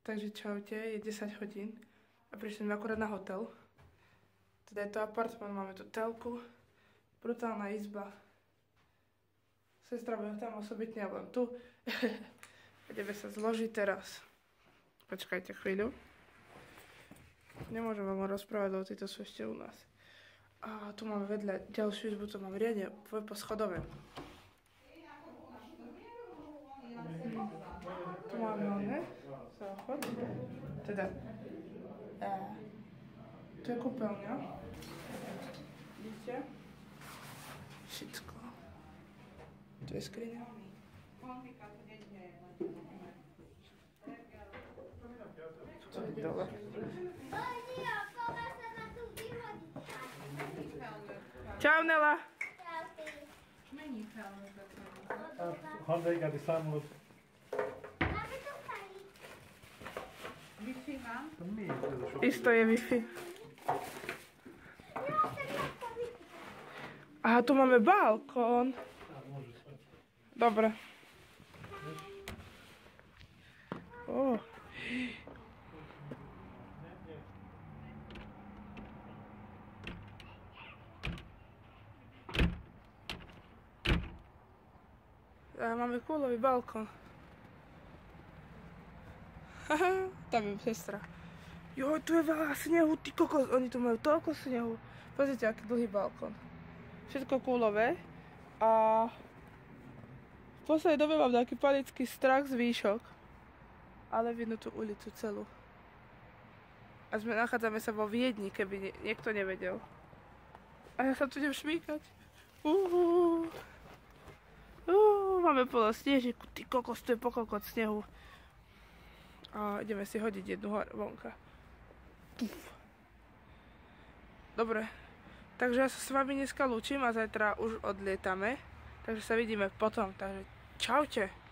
Takže čaute, je 10 hodín a prišli sme akurát na hotel. Teda je to apartment, máme tu telku, brutálna izba. Sestra bude tam osobitne, ja budem tu. Ideme sa zložiť teraz. Počkajte chvíľu. Nemôžem vám rozprávať, lebo títo sú ešte u nás. A tu máme vedľa ďalšiu izbu, to mám riadne po schodové. Tu máme oné, záchod. Teda, tu je kúpeľňa. Vidíte? Všetko. Tu je skriňa. Tu je dole. Čau, Nela. Honda gaat die samen. Wi-Fi mám? Isto je Wi-Fi. Aha, tu máme balkón. Dobre. Oh. Máme kúlový balkón. Haha, tam je sestra. Jo, tu je veľa snehu, ty kokos, oni tu majú toľko snehu. Pozrite, aký dlhý balkón. Všetko kúlové. A v poslednej dobe mám taký panický strach z výšok. Ale vidno tú ulicu celú. A nachádzame sa vo Viedni, keby niekto nevedel. A ja sa tu idem šmýkať. Máme plno snežiku, ty kokos, tu je pokokot snehu. A ideme si hodiť jednu vonka. Dobre, takže ja sa s vami dneska lúčim a zajtra už odlietame. Takže sa vidíme potom, takže čaute.